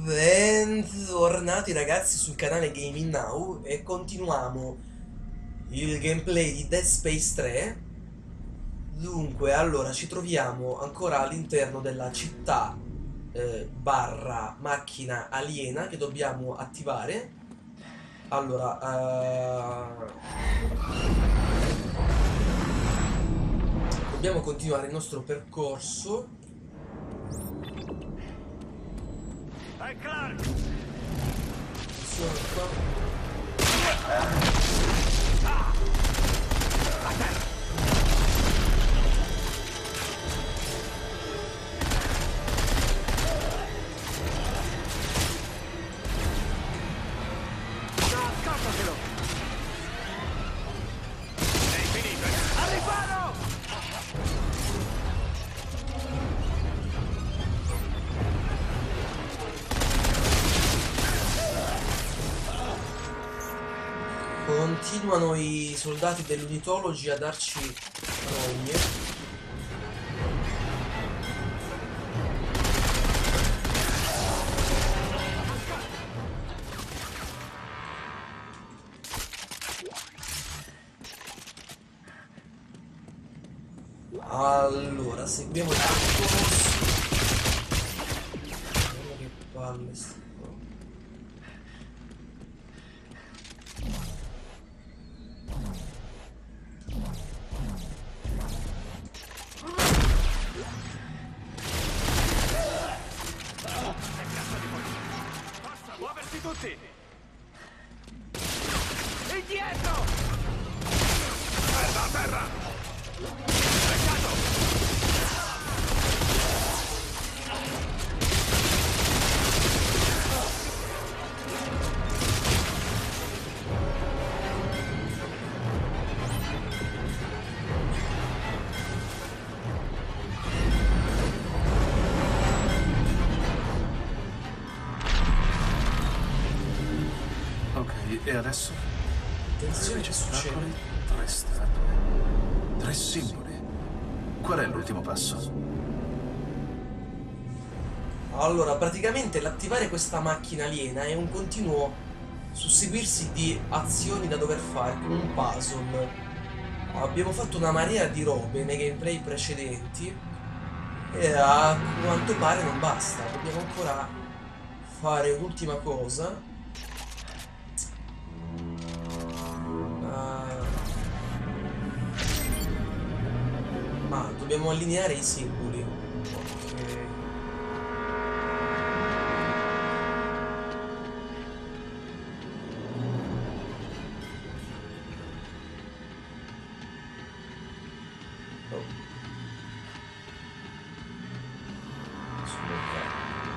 Bentornati ragazzi sul canale Gaming Now e continuiamo il gameplay di Dead Space 3. Dunque, allora, ci troviamo ancora all'interno della città barra macchina aliena che dobbiamo attivare. Allora, dobbiamo continuare il nostro percorso. Clark! Sono qua. A terra! No, scappatelo! Sei finito! Al riparo! Continuano i soldati dell'Unitology a darci rogne. Allora, seguiamo il percorso. Guarda che palle sto. Forza, muoversi tutti! Indietro! Terra, a terra! Beccato! Ok, e adesso? Attenzione, che succede? Ostacoli, 3 statue, 3 simboli. Qual è l'ultimo passo? Allora, praticamente l'attivare questa macchina aliena è un continuo susseguirsi di azioni da dover fare, come un puzzle. Abbiamo fatto una marea di robe nei gameplay precedenti e a quanto pare non basta, dobbiamo ancora fare un'ultima cosa. Dobbiamo allineare i simboli. Ok. Oh. Sbloccato.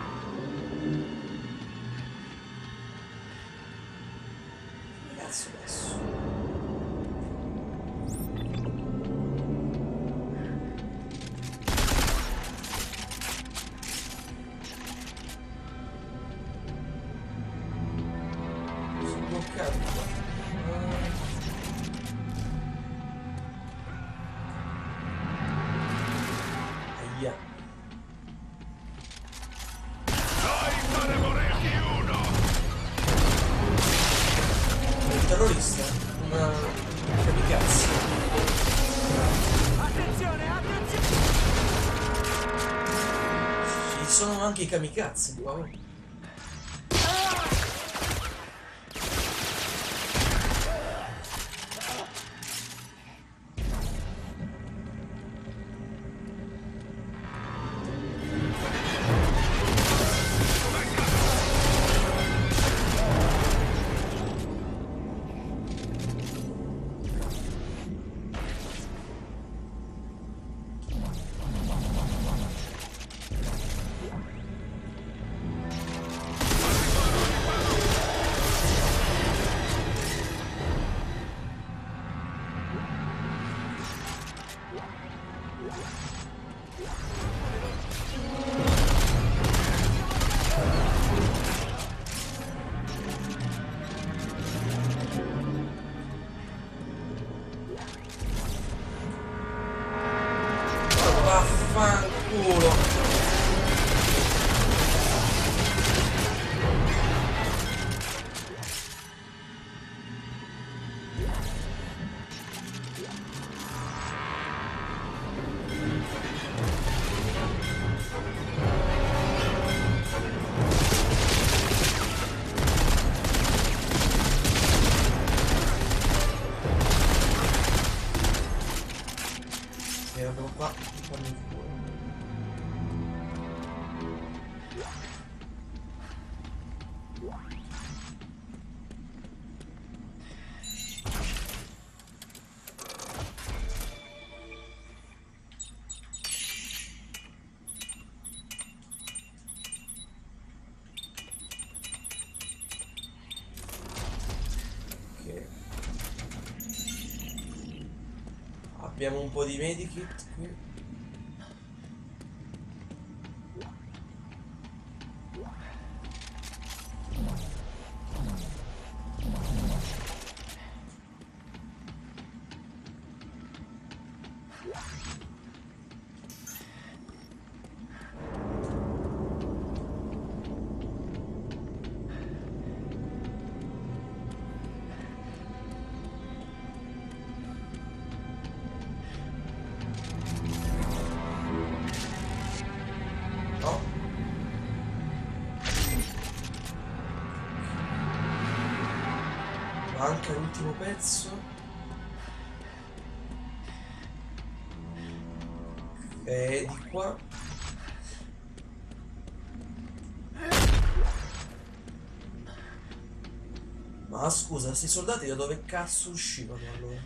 Cazzo adesso. Aia. Noi faremo reti uno! Un terrorista? Una kamikaze. Attenzione, attenzione! Ci sono anche i kamikaze qua. Oh. Vaffanculo. E avevo qua. Fammi il cuore. Abbiamo un po' di medikit qui. Anche l'ultimo pezzo. E di qua. Ma scusa, questi soldati da dove cazzo uscivano allora?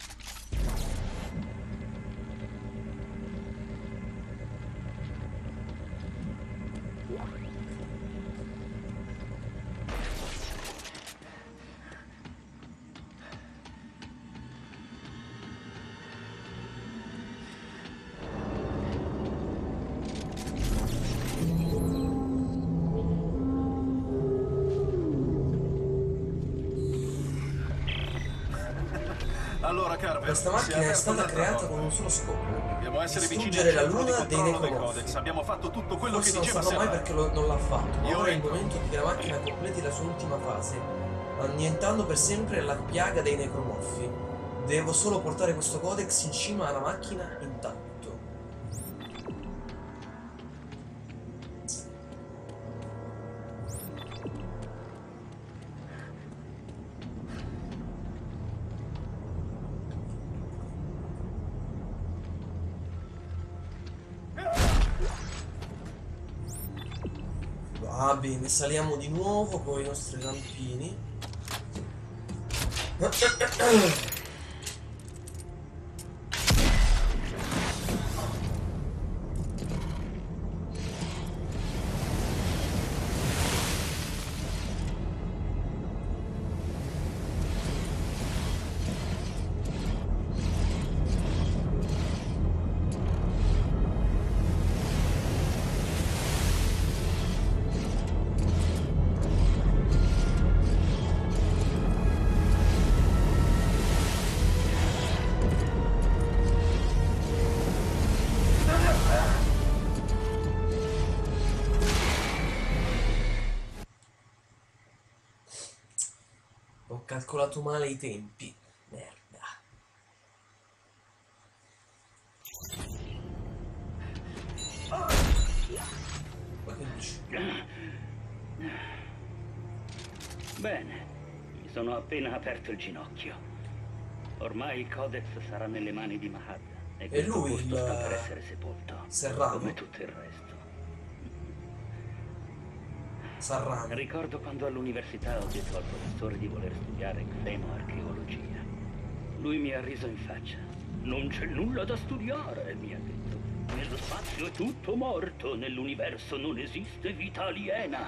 Allora, Carver, Questa macchina è stata creata con un solo scopo: dobbiamo essere vicini distruggere al la centro di luna dei controllo dei necromorfi. codex. Abbiamo fatto tutto quello Forse che non diceva saprò mai Serrano. perché non l'ha fatto, ma Io ora è il entro. momento che la macchina completi la sua ultima fase, annientando per sempre la piaga dei necromorfi. Devo solo portare questo codex in cima alla macchina intatto. Va bene, saliamo di nuovo con i nostri rampini. Ho calcolato male i tempi. Merda. Ma che dici? Bene, mi sono appena aperto il ginocchio. Ormai il Codex sarà nelle mani di Mahad e questo lui, posto sta per essere sepolto, Serrano? come tutto il resto. Serrano. Ricordo quando all'università ho detto al professore di voler studiare xenoarcheologia. Lui mi ha riso in faccia. Non c'è nulla da studiare, mi ha detto. Nello spazio è tutto morto, nell'universo non esiste vita aliena.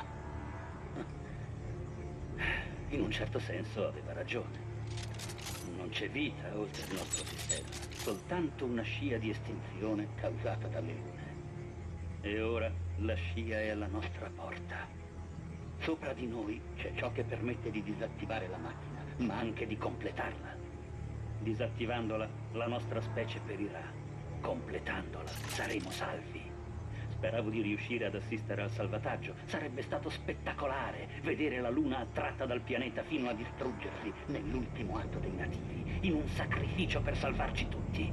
In un certo senso aveva ragione. Non c'è vita oltre il nostro sistema, soltanto una scia di estinzione causata dalle lune. E ora la scia è alla nostra porta. Sopra di noi c'è ciò che permette di disattivare la macchina, ma anche di completarla. Disattivandola, la nostra specie perirà. Completandola, saremo salvi. Speravo di riuscire ad assistere al salvataggio. Sarebbe stato spettacolare vedere la Luna attratta dal pianeta fino a distruggersi nell'ultimo atto dei nativi, in un sacrificio per salvarci tutti.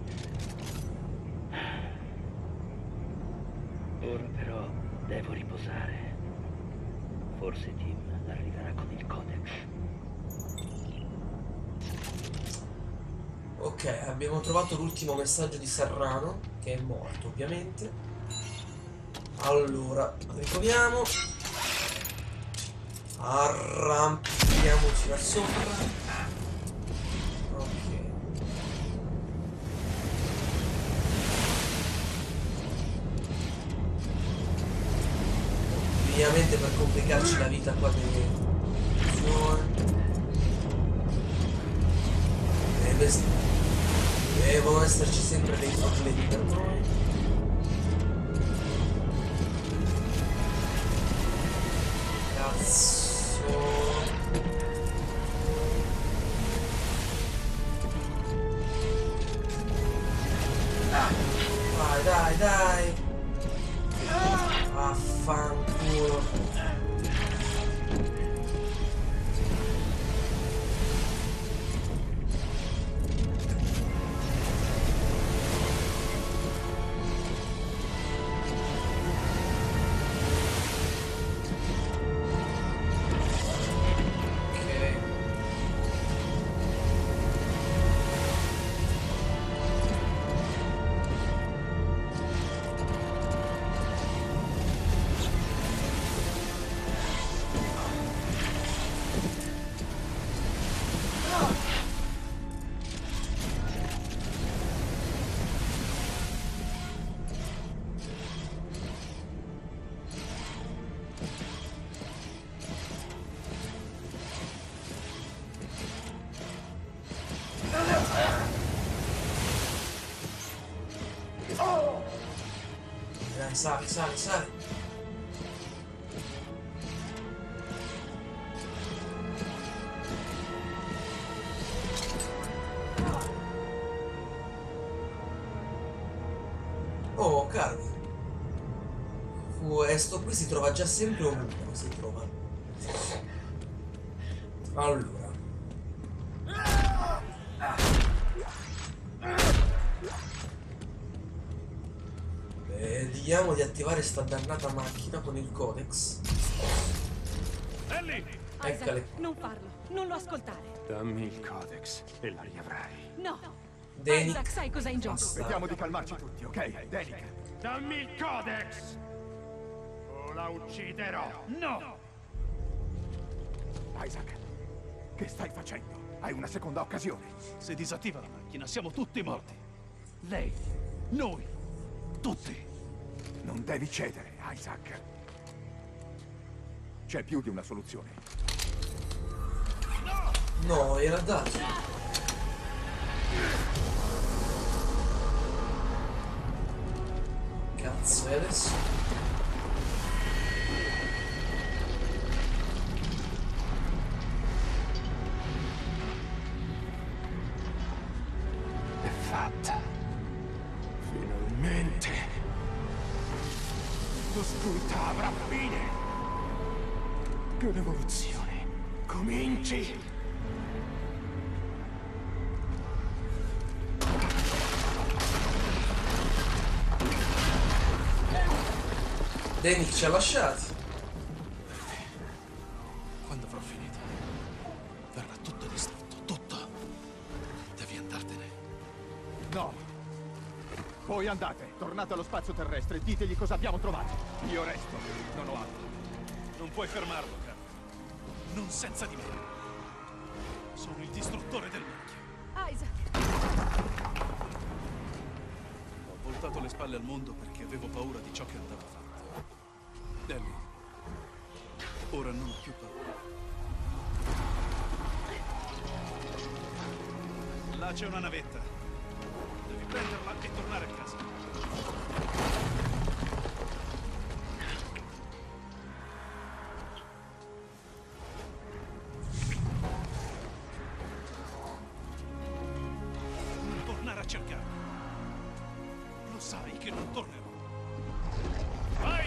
Ora però devo riposare. Forse Tim arriverà con il Codex. Ok, abbiamo trovato l'ultimo messaggio di Serrano, che è morto ovviamente. Allora, riproviamo. Arrampichiamoci là sopra. Ok. Ovviamente per complicarci la vita qua devono esserci sempre dei problemi per noi. Cazzo. Vai, dai, dai. Affanculo. Dai, sali, sali, sali. Oh, cavolo. Questo qui si trova già sempre ovunque, si trova. Allora. Vediamo di attivare sta dannata macchina con il codex. Ellie! Eccole. Isaac, non farlo, non lo ascoltare. Dammi il codex e la riavrai. No! Danny. Isaac, sai cos'è in gioco? Basta. Vediamo di calmarci tutti, ok? Danica. Dammi il codex! O la ucciderò! No! Isaac, che stai facendo? Hai una seconda occasione. Se disattiva la macchina, siamo tutti morti. Lei, noi, tutti. Non devi cedere, Isaac. C'è più di una soluzione. No, era dato. Cazzo, e adesso? È fatta. Finalmente. L'oscurità avrà fine. Che l'evoluzione cominci. Danny ci ha lasciati. Quando avrò finito, verrà tutto distrutto, tutto. Devi andartene. No. Voi andate, tornate allo spazio terrestre e ditegli cosa abbiamo trovato. Io resto, non ho altro. Non puoi fermarlo, Cap. Non senza di me. Sono il distruttore del marchio. Isaac! Ho voltato le spalle al mondo perché avevo paura di ciò che andava fatto. Ellie, ora non ho più paura. Là c'è una navetta. Devi prenderla e tornare a casa. Non tornare a cercarmi. Lo sai che non tornerò. Vai!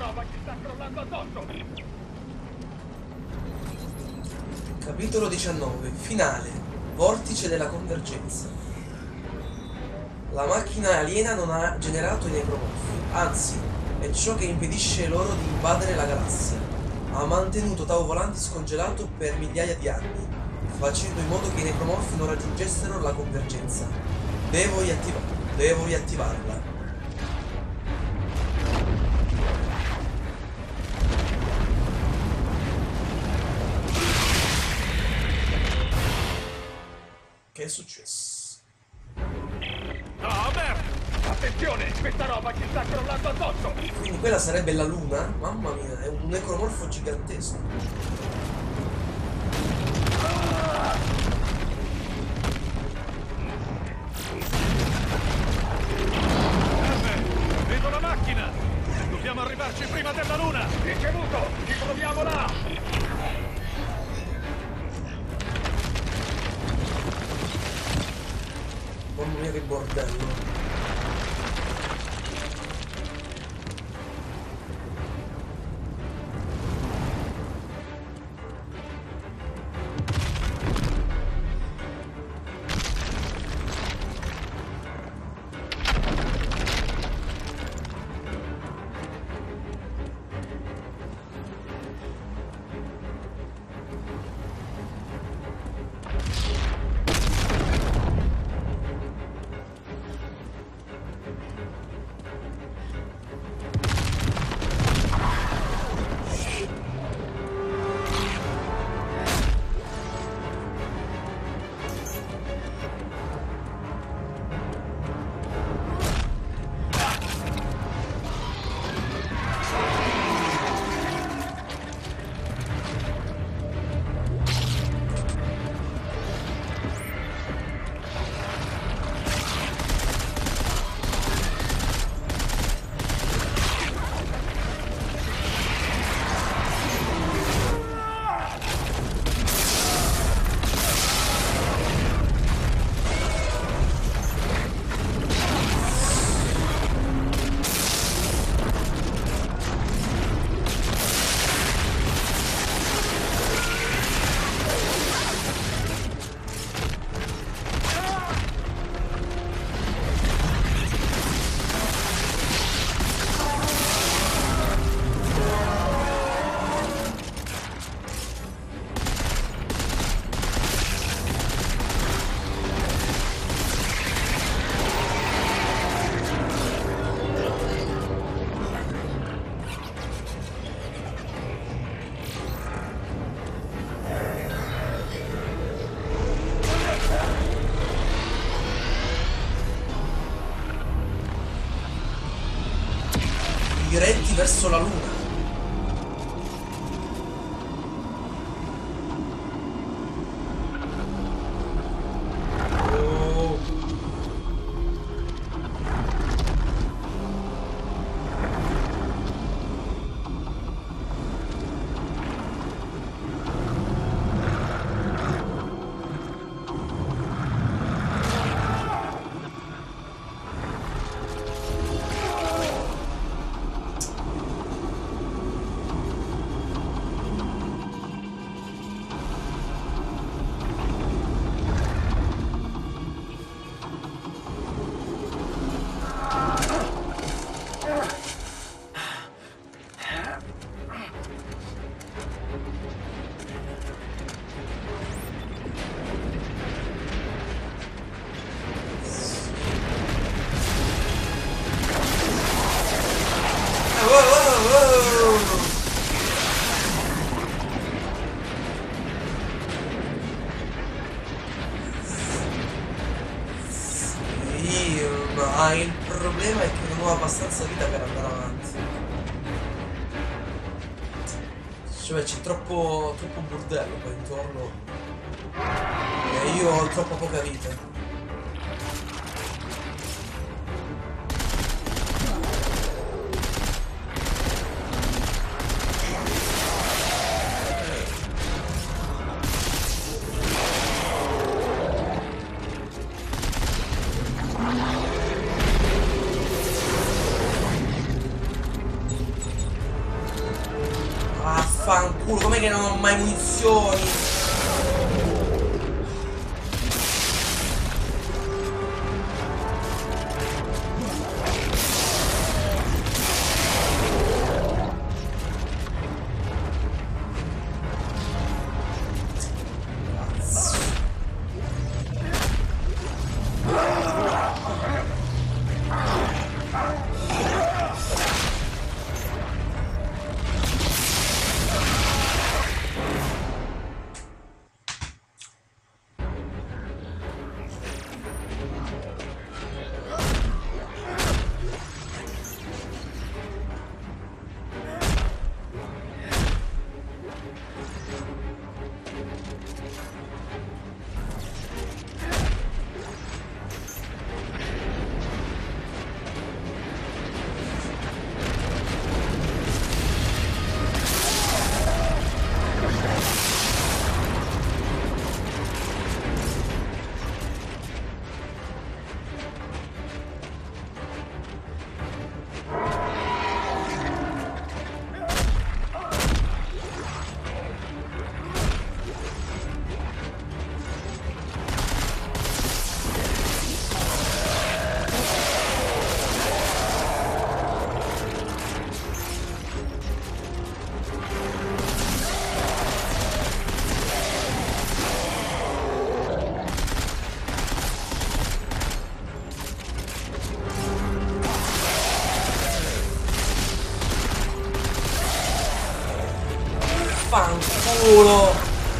roba ci sta crollando addosso! Capitolo 19. Finale. Vortice della convergenza. La macchina aliena non ha generato i necromorfi, anzi, è ciò che impedisce loro di invadere la galassia. Ha mantenuto Tau Volante scongelato per migliaia di anni, facendo in modo che i necromorfi non raggiungessero la convergenza. Devo riattivarla. Che è successo? No, merda! Attenzione, questa roba ci sta crollando addosso! Quindi quella sarebbe la luna? Mamma mia, è un necromorfo gigantesco. Vedo la macchina! Dobbiamo arrivarci prima della luna! Ricevuto! Ci troviamo là! Mamma mia che bordello. Diretti verso la luna. Ma il problema è che non ho abbastanza vita per andare avanti. Cioè c'è troppo bordello qua intorno. E io ho troppo poca vita. Fanculo, com'è che non ho mai munizioni? Fanculo!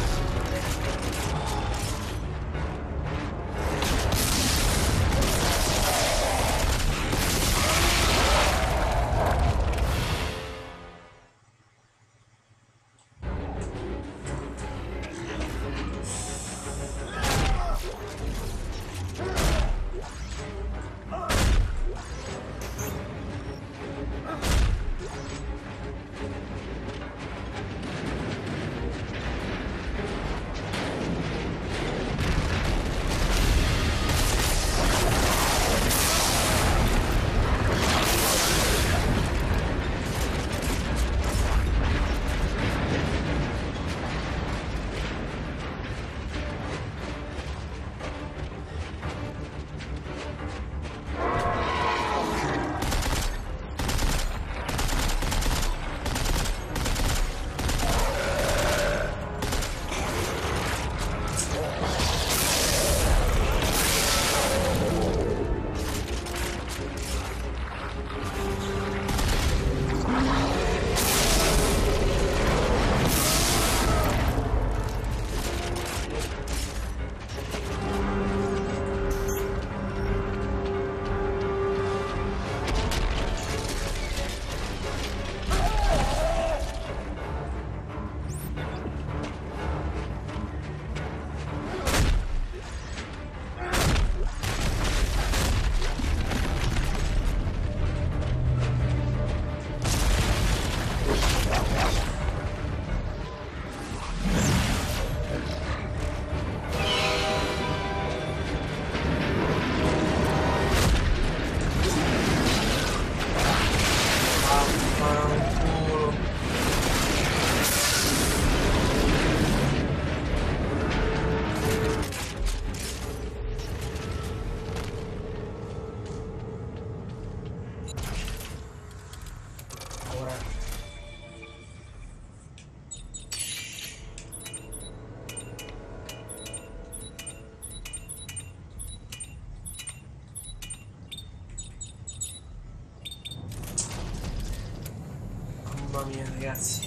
Mamma mia, ragazzi.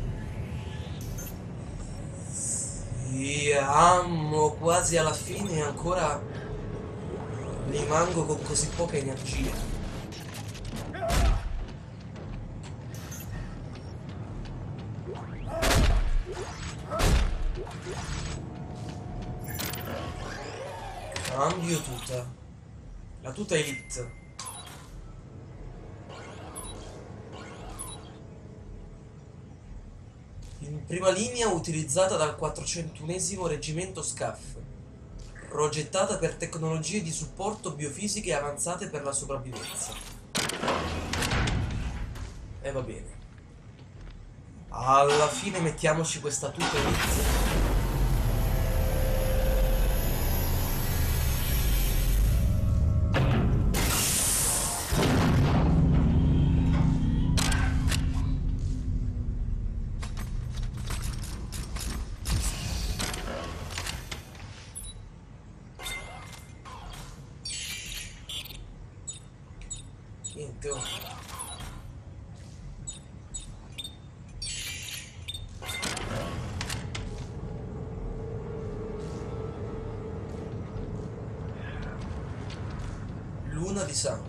Siamo quasi alla fine e ancora rimango con così poca energia. Cambio tuta. La tuta Elite. In prima linea utilizzata dal 401esimo Reggimento SCAF, progettata per tecnologie di supporto biofisiche avanzate per la sopravvivenza. E va bene. Alla fine mettiamoci questa tuta inizio. Niente, oh. Luna di sangue.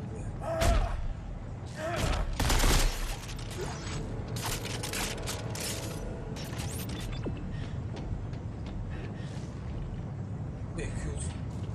Qui è chiuso.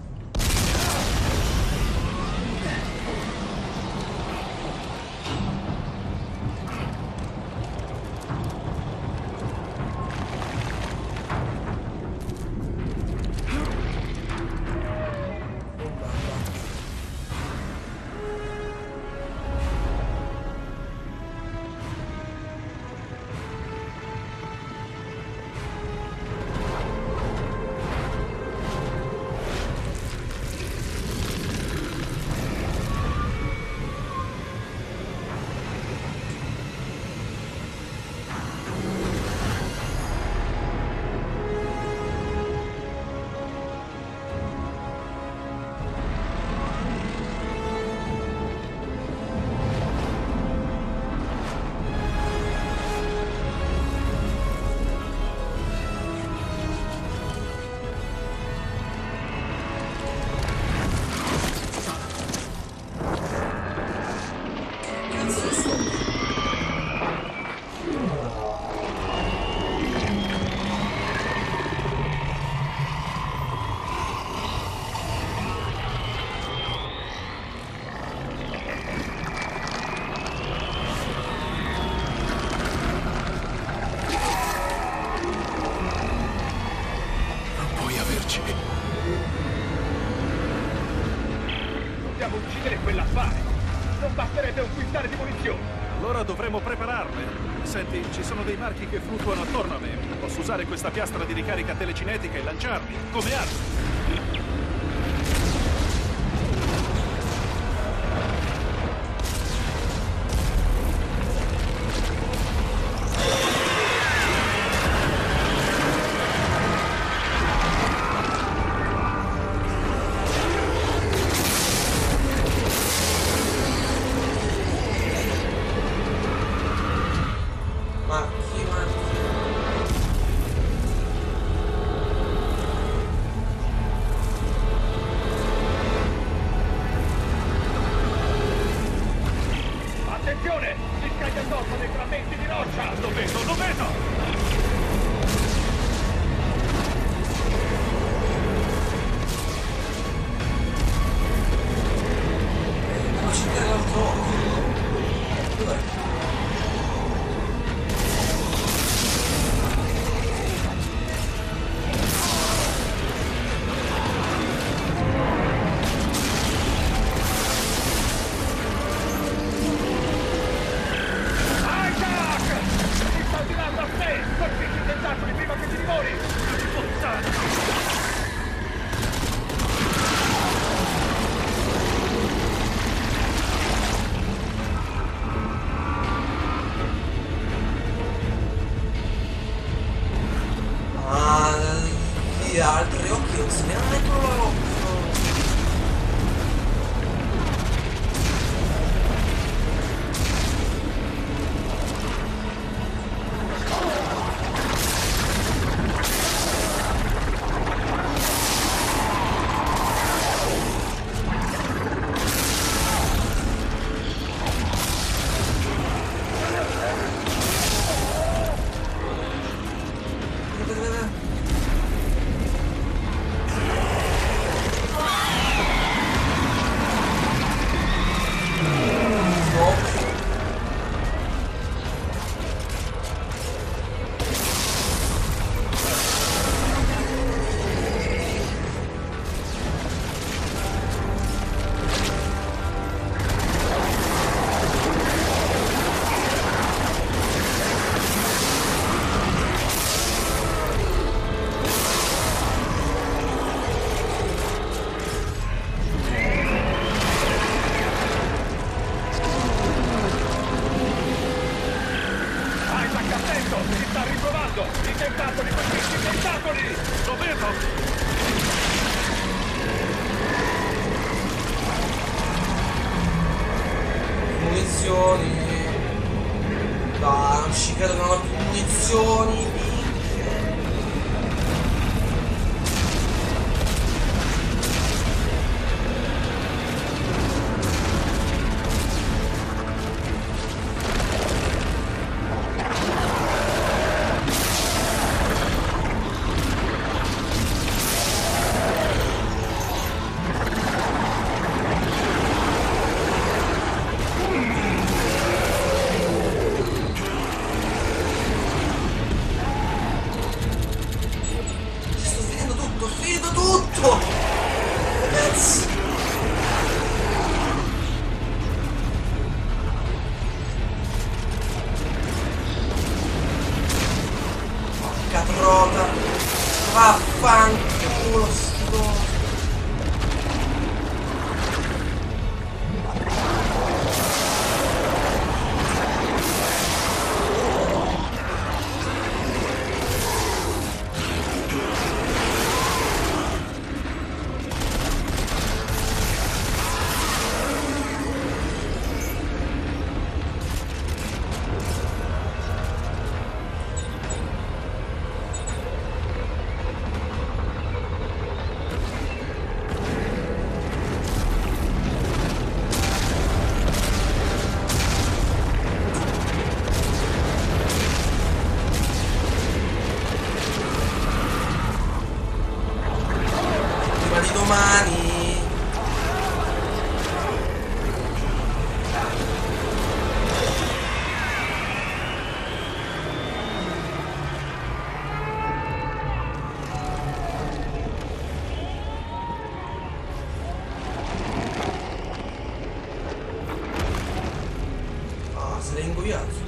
Dobbiamo uccidere quell'affare. Non basterebbe un quintale di munizioni. Allora dovremo prepararle. Senti, ci sono dei marchi che fluttuano attorno a me. Posso usare questa piastra di ricarica telecinetica e lanciarli, come armi. Attenzione! Si scaglia addosso dei frammenti di roccia! Lo vedo, lo vedo! Devo uccidere l'altro occhio. Dov'è? visto! Si sta riprovando! I tentacoli, questi tentacoli! Lo vedo! Munizioni. Dai, non ci credo che non ho più munizioni. Sto finendo tutto! Cazzo! Porca trota! Vaffanculo sto! Prima di domani! Ah, se l'è ingoiato.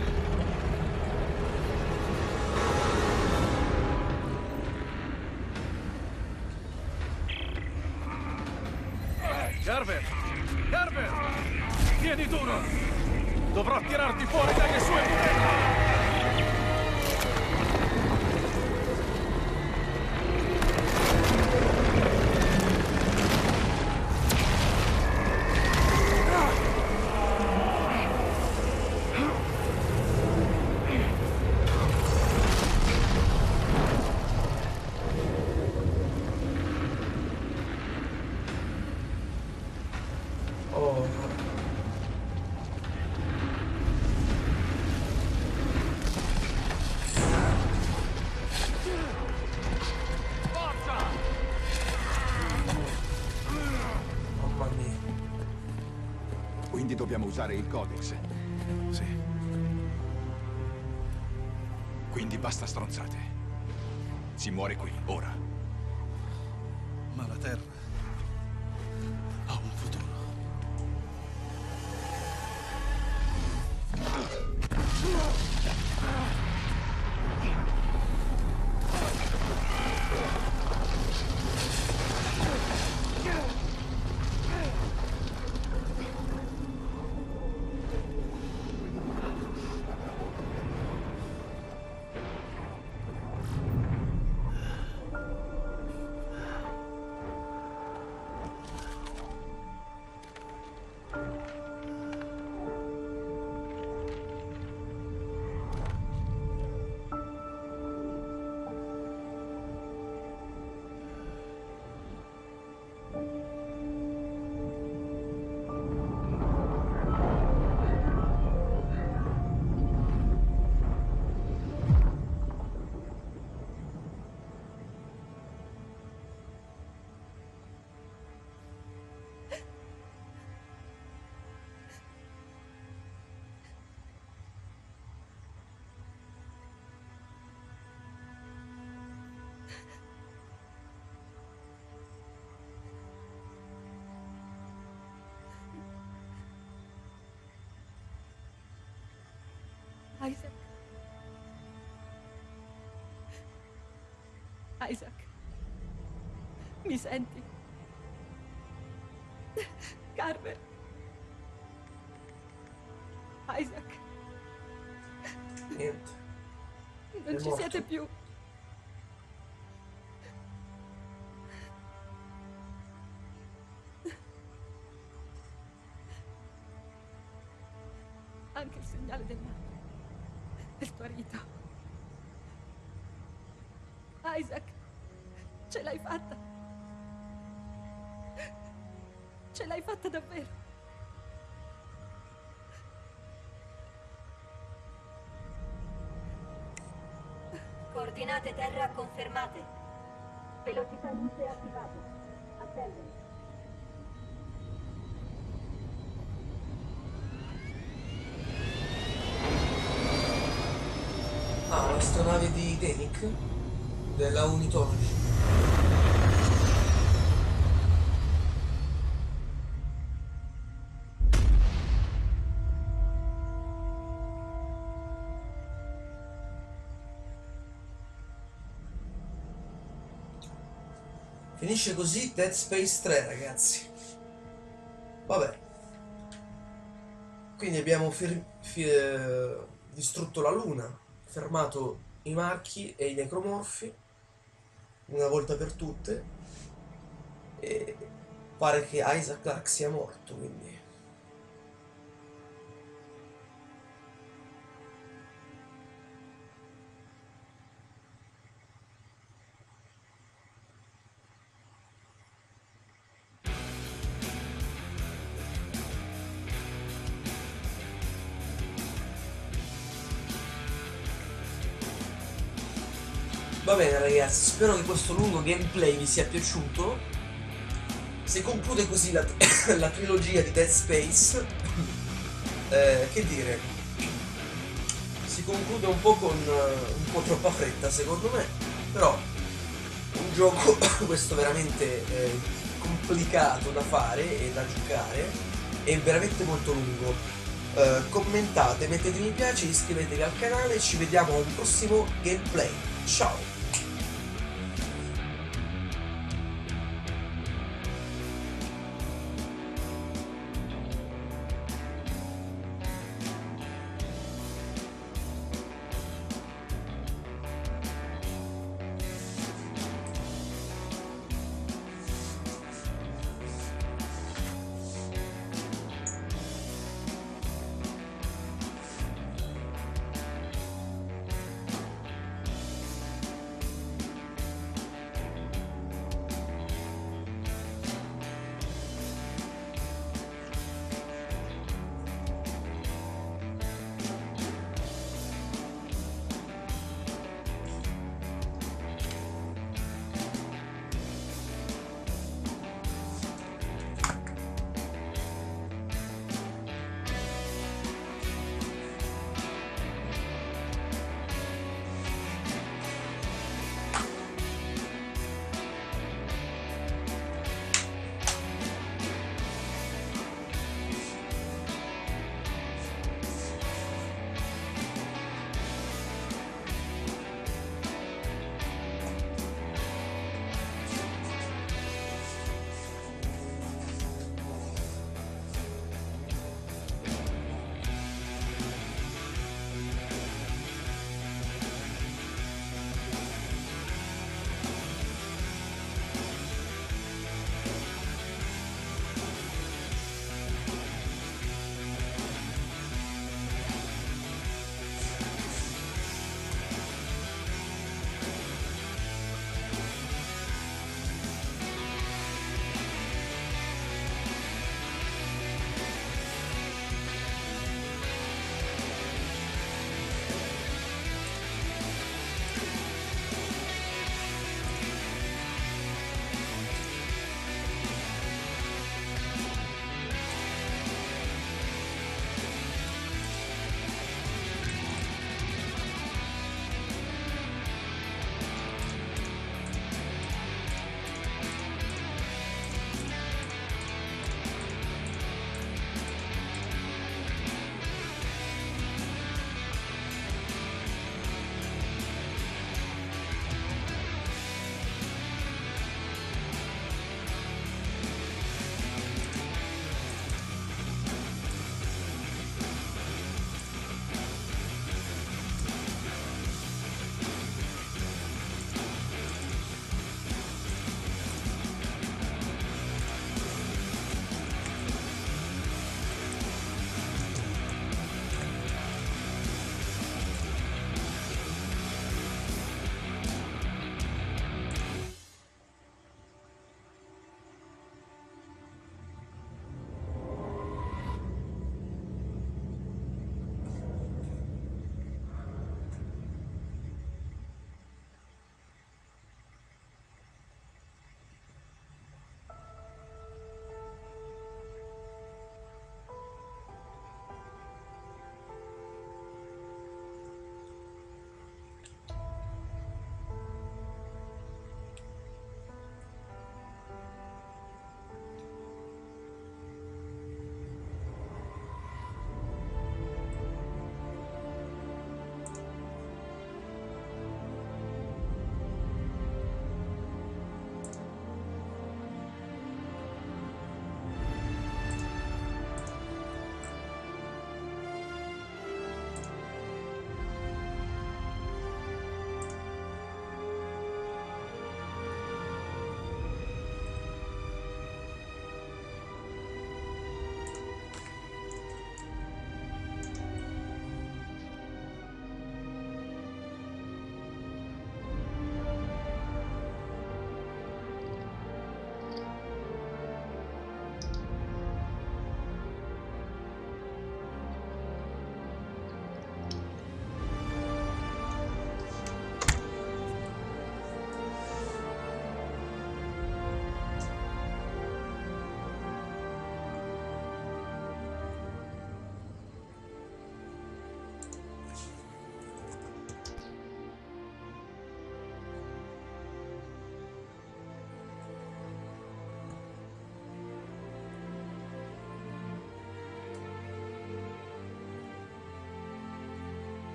Carver! Carver! Tieni duro! Dovrò tirarti fuori dalle sue mura! Oh. Mamma mia. Quindi dobbiamo usare il Codex. Sì. Quindi basta stronzate. Si muore qui, ora. Ma la Terra ha un futuro. Isaac. Isaac. Mi senti? Carver. Isaac. Niente. Non ci morto? siete più. Anche il segnale del tuo rito. Isaac, ce l'hai fatta. Ce l'hai fatta davvero. Coordinate terra confermate. Velocità luce attivate. Attende. Ah, l'astronave di Denik? Della Unitorge. Finisce così Dead Space 3, ragazzi. Vabbè. Quindi abbiamo distrutto la luna, fermato i marchi e i necromorfi una volta per tutte, e pare che Isaac Clarke sia morto, quindi... Va bene ragazzi, spero che questo lungo gameplay vi sia piaciuto. Si conclude così la, la trilogia di Dead Space. Che dire, si conclude un po' con un po' troppa fretta secondo me, però un gioco questo veramente complicato da fare e da giocare, è veramente molto lungo. Commentate, mettete mi piace, iscrivetevi al canale, ci vediamo a un prossimo gameplay. Ciao!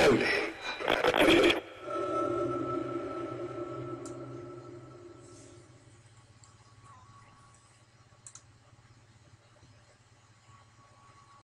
Ellie.